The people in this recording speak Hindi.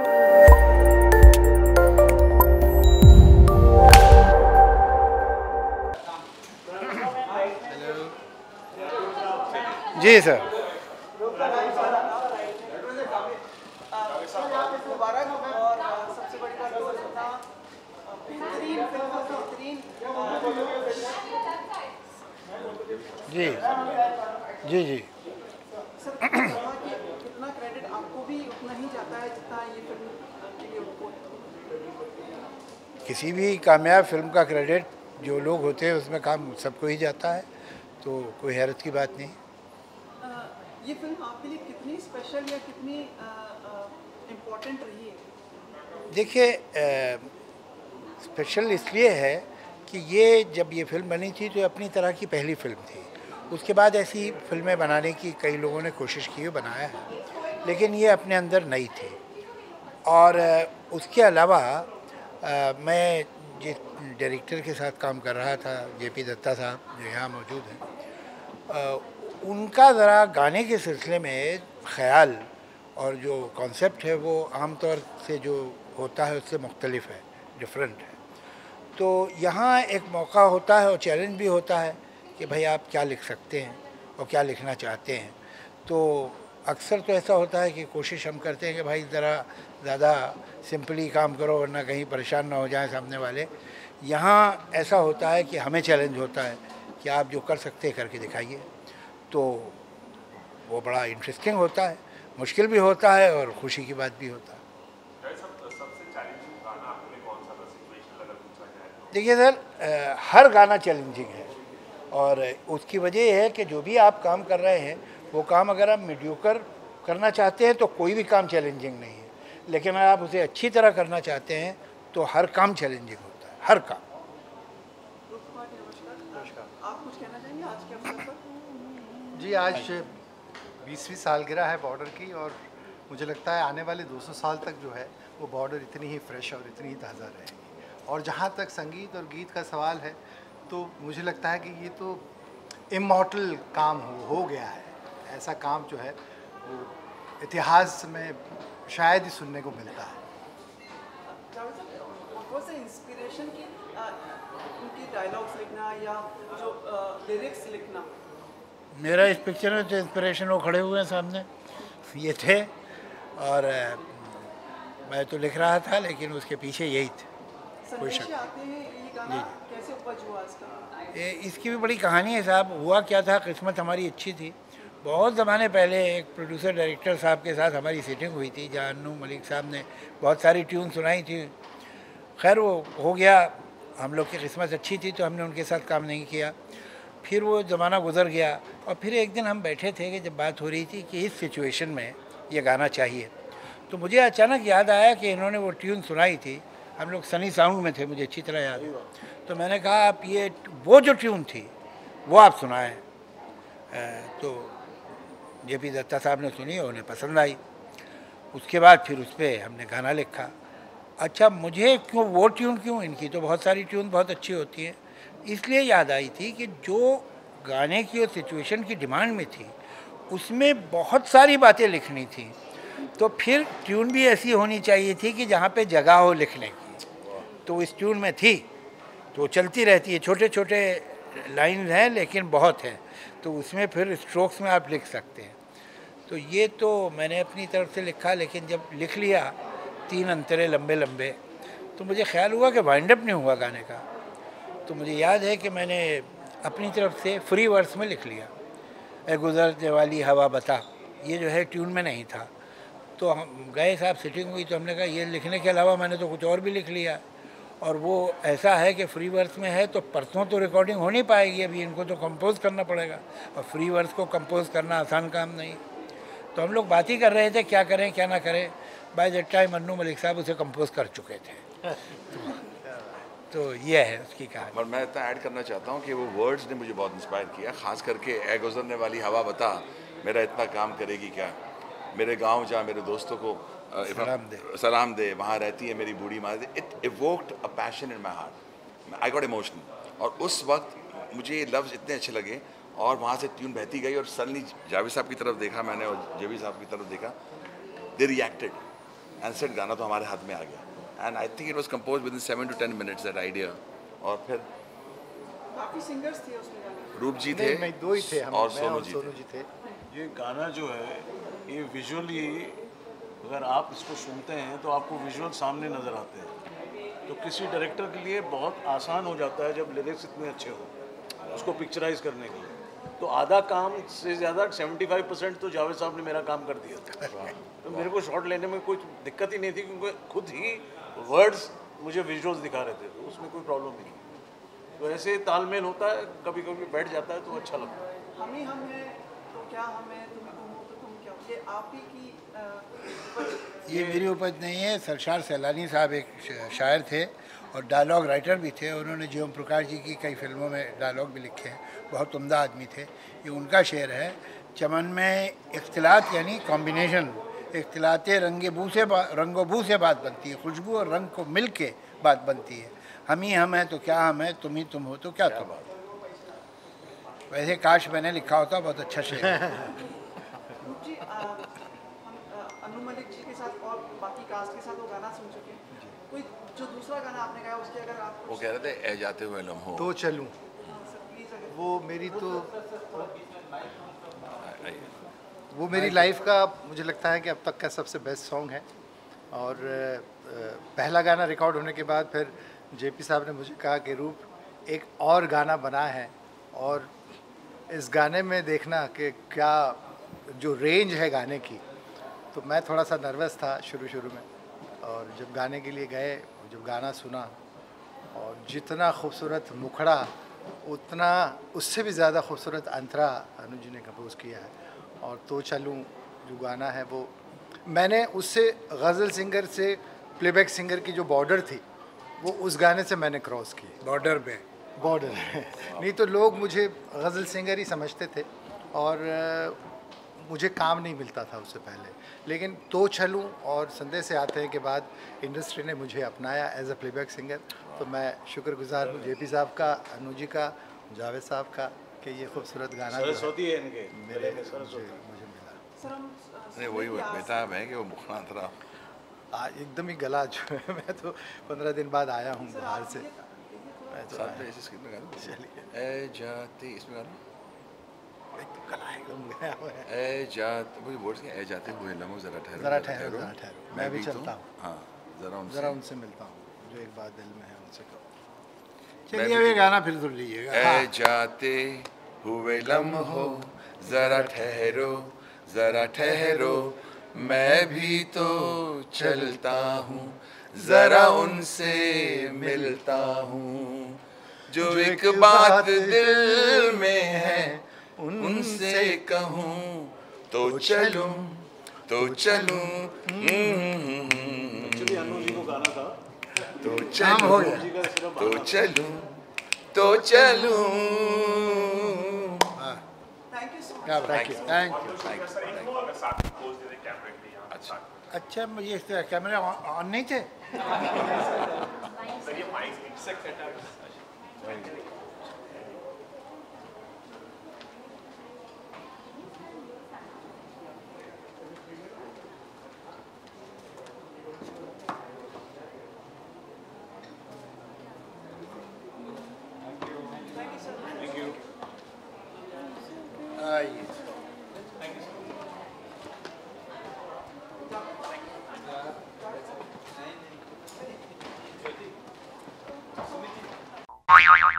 जी सर। जी जी जी। सर कितना क्रेडिट आपको भी उतना ही जाता है जितना ये फिल्म के लिए उनको? किसी भी कामयाब फिल्म का क्रेडिट जो लोग होते हैं उसमें काम सबको ही जाता है, तो कोई हैरत की बात नहीं। ये फिल्म आपके लिए कितनी स्पेशल या कितनी इम्पोर्टेंट रही है? देखिए, स्पेशल इसलिए है कि ये जब ये फिल्म बनी थी तो अपनी तरह की पहली फिल्म थी। उसके बाद ऐसी फिल्में बनाने की कई लोगों ने कोशिश की, बनाया है, लेकिन ये अपने अंदर नई थी। और उसके अलावा मैं जिस डायरेक्टर के साथ काम कर रहा था, जेपी दत्ता साहब जो यहाँ मौजूद हैं, उनका ज़रा गाने के सिलसिले में ख़याल और जो कॉन्सेप्ट है वो आमतौर से जो होता है उससे मुख्तलिफ है, डिफरेंट है। तो यहाँ एक मौका होता है और चैलेंज भी होता है कि भाई आप क्या लिख सकते हैं और क्या लिखना चाहते हैं। तो अक्सर तो ऐसा होता है कि कोशिश हम करते हैं कि भाई ज़रा ज़्यादा सिंपली काम करो वरना कहीं परेशान ना हो जाए सामने वाले। यहाँ ऐसा होता है कि हमें चैलेंज होता है कि आप जो कर सकते हैं करके दिखाइए। तो वो बड़ा इंटरेस्टिंग होता है, मुश्किल भी होता है और खुशी की बात भी होता है। देखिए सर, हर गाना चैलेंजिंग है और उसकी वजह यह है कि जो भी आप काम कर रहे हैं वो काम अगर आप मीडियोकर करना चाहते हैं तो कोई भी काम चैलेंजिंग नहीं है, लेकिन अगर आप उसे अच्छी तरह करना चाहते हैं तो हर काम चैलेंजिंग होता है, हर काम। आप कुछ कहना चाहेंगे आज के अवसर पर? जी, आज 20वीं सालगिरह है बॉर्डर की और मुझे लगता है आने वाले 200 साल तक जो है वो बॉर्डर इतनी ही फ्रेश और इतनी ही ताज़ा रहेगी। और जहाँ तक संगीत और गीत का सवाल है तो मुझे लगता है कि ये तो इमॉर्टल काम हो गया है। ऐसा काम जो है वो इतिहास में शायद ही सुनने को मिलता है। इंस्पिरेशन की उनकी डायलॉग्स लिखना या जो लिरिक्स लिखना? मेरा इस पिक्चर में तो इंस्पिरेशन वो खड़े हुए हैं सामने, ये थे और मैं तो लिख रहा था लेकिन उसके पीछे यही थे। कोई शक आते हैं, ये गाना कैसे उपज हुआ इसका? इसकी भी बड़ी कहानी है साहब। हुआ क्या था, किस्मत हमारी अच्छी थी। बहुत ज़माने पहले एक प्रोड्यूसर डायरेक्टर साहब के साथ हमारी सेटिंग हुई थी जहाँ अन्नू मलिक साहब ने बहुत सारी ट्यून सुनाई थी। खैर वो हो गया, हम लोग की किस्मत अच्छी थी तो हमने उनके साथ काम नहीं किया। फिर वो ज़माना गुजर गया और फिर एक दिन हम बैठे थे कि जब बात हो रही थी कि इस सिचुएशन में ये गाना चाहिए, तो मुझे अचानक याद आया कि इन्होंने वो ट्यून सुनाई थी। हम लोग सनी साउंड में थे, मुझे अच्छी तरह याद है। तो मैंने कहा आप ये वो जो ट्यून थी वो आप सुनाएं। तो जेपी दत्ता साहब ने सुनी और उन्हें पसंद आई। उसके बाद फिर उस पर हमने गाना लिखा। अच्छा, मुझे क्यों वो ट्यून, क्यों, इनकी तो बहुत सारी ट्यून बहुत अच्छी होती हैं, इसलिए याद आई थी कि जो गाने की और सिचुएशन की डिमांड में थी उसमें बहुत सारी बातें लिखनी थी। तो फिर ट्यून भी ऐसी होनी चाहिए थी कि जहाँ पे जगह हो लिखने की, तो इस ट्यून में थी तो चलती रहती है। छोटे छोटे लाइन हैं लेकिन बहुत हैं, तो उसमें फिर स्ट्रोक्स में आप लिख सकते हैं। तो ये तो मैंने अपनी तरफ से लिखा, लेकिन जब लिख लिया 3 अंतरे लंबे लंबे, तो मुझे ख्याल हुआ कि वाइंड अप नहीं हुआ गाने का। तो मुझे याद है कि मैंने अपनी तरफ से फ्री वर्स में लिख लिया, ए गुजरने वाली हवा बता, ये जो है ट्यून में नहीं था। तो हम गए साहब, सिटिंग हुई तो हमने कहा ये लिखने के अलावा मैंने तो कुछ और भी लिख लिया। और वो ऐसा है कि फ्री वर्स में है तो परसों तो रिकॉर्डिंग हो नहीं पाएगी, अभी इनको तो कंपोज करना पड़ेगा और फ्री वर्स को कंपोज करना आसान काम नहीं। तो हम लोग बात ही कर रहे थे क्या करें क्या ना करें। By that time Annu Malik sahab उसे कंपोज कर चुके थे। तो ये है उसकी कहानी। और मैं इतना ऐड करना चाहता हूँ कि वो वर्ड्स ने मुझे बहुत इंस्पायर किया, ख़ास करके ए गुजरने वाली हवा बता मेरा इतना काम करेगी क्या, मेरे गांव जा मेरे दोस्तों को सलाम दे, वहाँ रहती है मेरी बूढ़ी माँ। It evoked a passion in my heart, I got emotional. और उस वक्त मुझे ये लफ्ज़ इतने अच्छे लगे और वहाँ से ट्यून बहती गई और सडनली जावेद साहब की तरफ देखा मैंने और जेबी साहब की तरफ देखा, दे रिएक्टेड एंड सेट गाना तो हमारे हाथ में आ गया and I think it was compose within 7 to 10 minutes that idea. और फिर काफी सिंगर्स थे उसमें गाने रूप जी थे नहीं, दो ही थे हम, और मैं सोनू और सोनू जी थे। ये गाना जो है ये विजुअली अगर आप इसको सुनते हैं तो आपको विजुअल सामने नज़र आते हैं, तो किसी डायरेक्टर के लिए बहुत आसान हो जाता है जब लिरिक्स इतने अच्छे हो उसको पिक्चराइज करने के लिए। तो आधा काम से ज़्यादा 75% तो जावेद साहब ने मेरा काम कर दिया था। तो मेरे को शॉट लेने में कोई दिक्कत ही नहीं थी क्योंकि खुद ही वर्ड्स मुझे विजुअल्स दिखा रहे थे, तो उसमें कोई प्रॉब्लम नहीं। तो ऐसे तालमेल होता है, कभी कभी बैठ जाता है तो अच्छा लगता है। हम ही हम हैं तो क्या हम हैं, तुम ही तुम हो तो तुम क्या हो, ये आप ही की उपज। ये मेरी उपज नहीं है। सरशार सैलानी साहब एक शायर थे और डायलॉग राइटर भी थे। उन्होंने जी ओम प्रकाश जी की कई फिल्मों में डायलॉग भी लिखे हैं, बहुत उम्दा आदमी थे। ये उनका शेर है। चमन में इख्तिलात यानी कॉम्बिनेशन, इख्तिलात रंगो बू से बात बनती है, खुशबू और रंग को मिल के बात बनती है। हम ही हम हैं तो क्या हम हैं, तुम ही तुम हो तो क्या तुम। वैसे काश मैंने लिखा होता, बहुत अच्छा शेर है। रूप जी, हम अनु मलिक जी के साथ और बाकी कास्ट के साथ वो गाना सुन चुके हैं। कोई जो दूसरा गाना आपने गाया उसके अगर आप वो कह रहे थे ए जाते हुए लम्हों। तो चलूं, प्लीज अगर वो मेरी लाइफ का मुझे लगता है कि अब तक का सबसे बेस्ट सॉन्ग है। और पहला गाना रिकॉर्ड होने के बाद फिर जेपी साहब ने मुझे कहा कि रूप एक और गाना बना है और इस गाने में देखना कि क्या जो रेंज है गाने की। तो मैं थोड़ा सा नर्वस था शुरू में, और जब गाने के लिए गए, जब गाना सुना और जितना खूबसूरत मुखड़ा उतना उससे भी ज़्यादा खूबसूरत अंतरा अनु जी ने कंपोज किया है। और तो चलूं जो गाना है वो मैंने उससे गज़ल सिंगर से प्लेबैक सिंगर की जो बॉर्डर थी वो उस गाने से मैंने क्रॉस की। बॉर्डर पे बॉर्डर नहीं तो लोग मुझे गज़ल सिंगर ही समझते थे और मुझे काम नहीं मिलता था उससे पहले। लेकिन तो चलूं और संदेश से आते हैं के बाद इंडस्ट्री ने मुझे अपनाया एज अ प्लेबैक सिंगर। तो मैं शुक्रगुजार हूँ जेपी साहब का, अनु जी का, जावेद साहब का कि ये खूबसूरत गाना जो है सरस्वती है इनके मेरे मुझे मिला। सर हम नहीं वही बेताब है कि वो मुखड़ा अंतरा एकदम ही गला जो है। मैं तो 15 दिन बाद आया हूँ बाहर से। मैं तो साथ में ऐसे स्किप में गाना चलिए ए जाते इसमें गाना एकदम गला एकदम गया हुआ है। ए जाते मुझे वर्ड्स के ए जाते हुए लम्हों जरा ठहरो ज़रा ठहरो मैं भी चलता हूँ, हाँ ज़रा उनसे मिलता हूँ, जो एक बात दिल में है उनसे कहो। चलिए अब ये गाना फिर सुन लीजिएगा। ए जाते हुए लम्हों जरा ठहरो मैं भी तो चलता हूँ, जरा उनसे मिलता हूँ। जो एक बात दिल में है उनसे कहूँ तो चलूं एक्चुअली अनु जी को गाना था तो काम हो गया। जी का सिर्फ तो चलूं थैंक यू सो मच। क्या थैंक यू। अच्छा अच्छा मुझे इस तरह कैमरे ऑन नहीं थे। Thank you. आइए। Thank you.